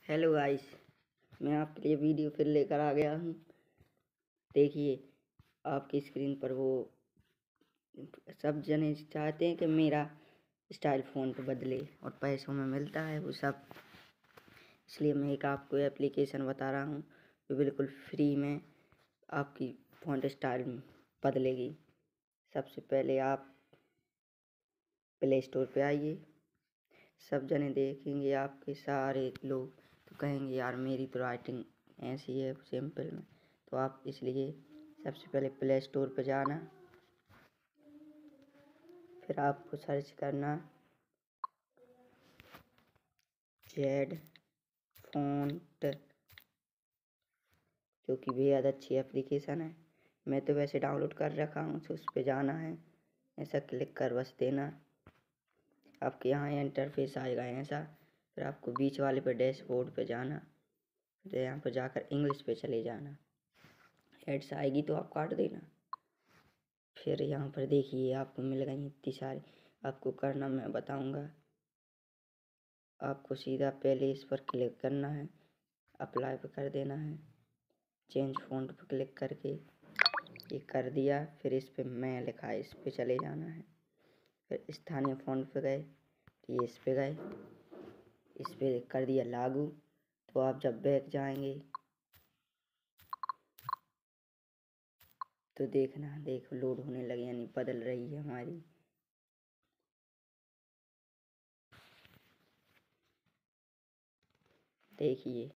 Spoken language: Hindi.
हेलो गाइस, मैं आपके लिए वीडियो फिर लेकर आ गया हूँ। देखिए आपकी स्क्रीन पर वो सब जने चाहते हैं कि मेरा स्टाइल फ़ॉन्ट बदले और पैसों में मिलता है वो सब। इसलिए मैं एक आपको एप्लीकेशन बता रहा हूँ जो बिल्कुल फ्री में आपकी फ़ॉन्ट स्टाइल बदलेगी। सबसे पहले आप प्ले स्टोर पे आइए। सब जने देखेंगे, आपके सारे लोग तो कहेंगे यार मेरी तो राइटिंग ऐसी है सिंपल में। तो आप इसलिए सबसे पहले प्ले स्टोर पे जाना, फिर आपको सर्च करना जेड फ़ॉन्ट, जो कि बेहद अच्छी एप्लीकेशन है। मैं तो वैसे डाउनलोड कर रखा हूँ, तो उस पर जाना है, ऐसा क्लिक कर बस देना। आपके यहाँ इंटरफेस आएगा ऐसा। फिर आपको बीच वाले पे डैशबोर्ड पे जाना, फिर यहाँ पर जाकर इंग्लिश पे चले जाना। एड्स आएगी तो आप काट देना। फिर यहाँ पर देखिए आपको मिल गई इतनी सारी। आपको करना मैं बताऊँगा। आपको सीधा पहले इस पर क्लिक करना है, अप्लाई पर कर देना है, चेंज फ़ॉन्ट पर क्लिक करके ये कर दिया। फिर इस पे मैं लिखा है, इस पे चले जाना है। फिर स्थानीय फ़ॉन्ट पे गए, ये इस पे गए, इस पे कर दिया लागू। तो आप जब बैक जाएंगे तो देखना, देखो लोड होने लगे, यानी बदल रही है हमारी। देखिए